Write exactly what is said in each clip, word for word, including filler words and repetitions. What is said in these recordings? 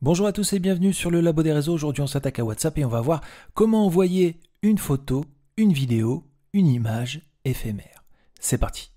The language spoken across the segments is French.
Bonjour à tous et bienvenue sur le Labo des réseaux. Aujourd'hui on s'attaque à WhatsApp et on va voir comment envoyer une photo, une vidéo, une image éphémère. C'est parti.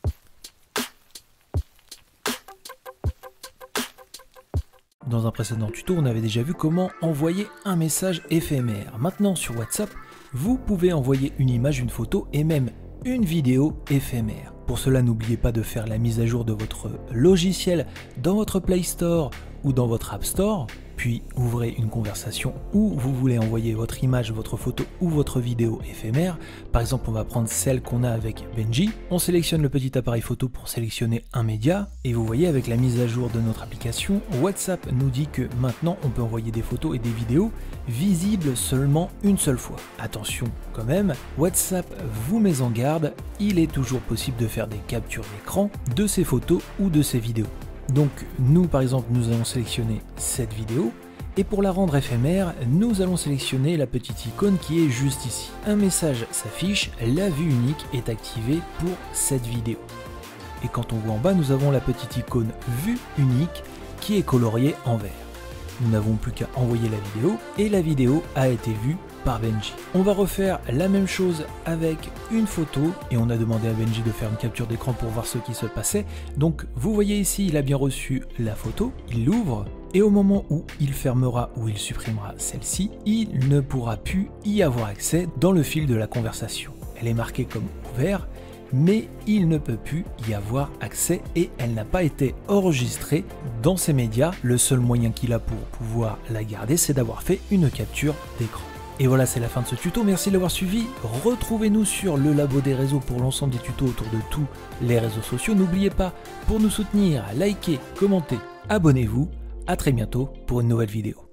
Dans un précédent tuto, on avait déjà vu comment envoyer un message éphémère. Maintenant sur WhatsApp, vous pouvez envoyer une image, une photo et même une vidéo éphémère. Pour cela, n'oubliez pas de faire la mise à jour de votre logiciel dans votre Play Store ou dans votre App Store, puis ouvrez une conversation où vous voulez envoyer votre image, votre photo ou votre vidéo éphémère. Par exemple, on va prendre celle qu'on a avec Benji. On sélectionne le petit appareil photo pour sélectionner un média et vous voyez avec la mise à jour de notre application, WhatsApp nous dit que maintenant on peut envoyer des photos et des vidéos visibles seulement une seule fois. Attention quand même, WhatsApp vous met en garde, il est toujours possible de faire des captures d'écran de ces photos ou de ces vidéos. Donc nous par exemple nous allons sélectionner cette vidéo et pour la rendre éphémère nous allons sélectionner la petite icône qui est juste ici. Un message s'affiche, la vue unique est activée pour cette vidéo. Et quand on voit en bas nous avons la petite icône vue unique qui est coloriée en vert. Nous n'avons plus qu'à envoyer la vidéo et la vidéo a été vue par Benji. On va refaire la même chose avec une photo et on a demandé à Benji de faire une capture d'écran pour voir ce qui se passait. Donc vous voyez ici, il a bien reçu la photo, il l'ouvre et au moment où il fermera ou il supprimera celle-ci, il ne pourra plus y avoir accès dans le fil de la conversation. Elle est marquée comme ouvert, mais il ne peut plus y avoir accès et elle n'a pas été enregistrée dans ses médias. Le seul moyen qu'il a pour pouvoir la garder, c'est d'avoir fait une capture d'écran. Et voilà, c'est la fin de ce tuto, merci de l'avoir suivi. Retrouvez-nous sur le Labo des réseaux pour l'ensemble des tutos autour de tous les réseaux sociaux. N'oubliez pas, pour nous soutenir, likez, commentez, abonnez-vous. À très bientôt pour une nouvelle vidéo.